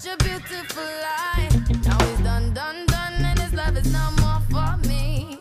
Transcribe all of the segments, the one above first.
such a beautiful lie. Now he's done, and his love is no more for me.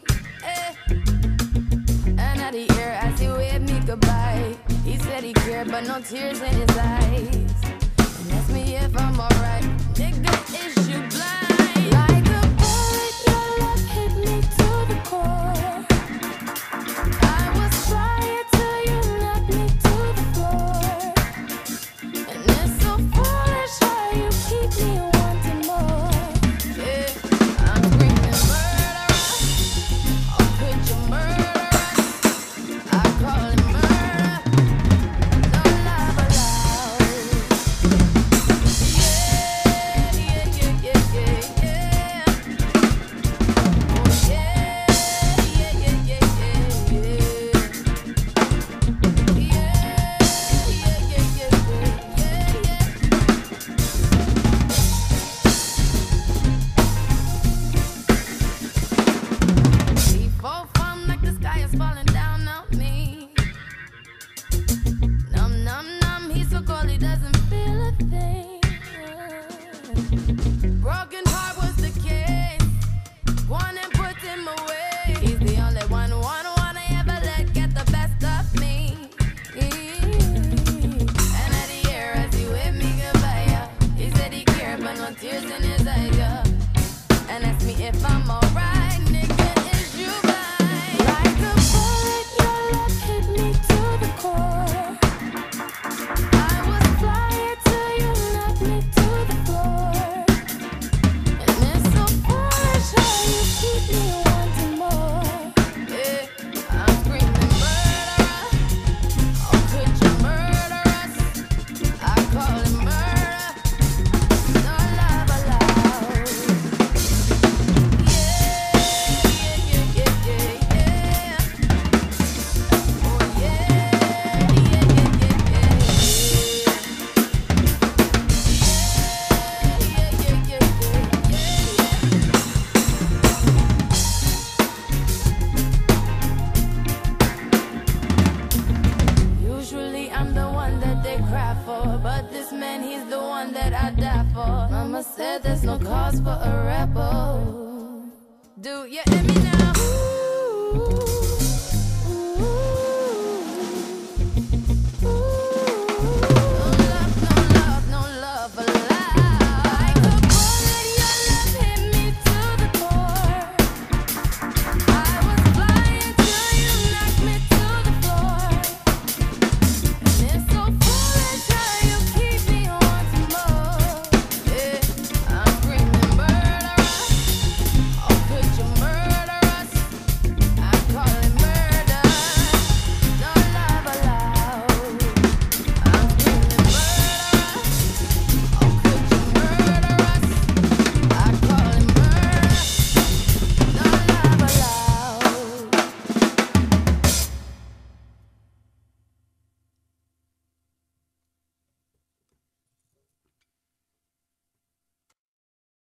And at the ear as he waved me goodbye, he said he cared, but no tears in his eyes. And asked me if I'm alright. Nigga, is you blind? Like a bullet, your love hit me to the core. I was flying till you knocked me to the floor. And it's so foolish how you keep me wanting more. Yeah, I'm screaming murderer. Oh, could you murder us? I call it murder. No love allowed. Yeah, yeah, yeah, yeah, yeah. Oh, yeah, yeah, yeah, yeah, yeah, yeah. Yeah, yeah, yeah, yeah, yeah, yeah. He fall from like the sky is falling down on me. Numb, numb, numb, he's so cold he doesn't feel a thing. Broken heart was the case. One and put him away. He's the only one I ever let get the best of me. And at the air as he waved me goodbye, yeah. He said he cared, but no tears in his eyes, yeah. And asked me if I'm alright, nigga, is you blind? Like a bullet, your love hit me to the core. I was flying till you knocked me to the floor. And it's so foolish how you keep me wanting more. Yeah, I'm screaming murderer. Oh, could you murder us? I call it murder. No love allowed. Yeah, yeah, yeah, yeah, yeah. Oh, yeah, yeah, yeah, yeah, yeah, yeah. Usually I'm the one that they cry for, but this man, he's the one that I die for. Mama said there's no cause for a rebel. Do you hear me now?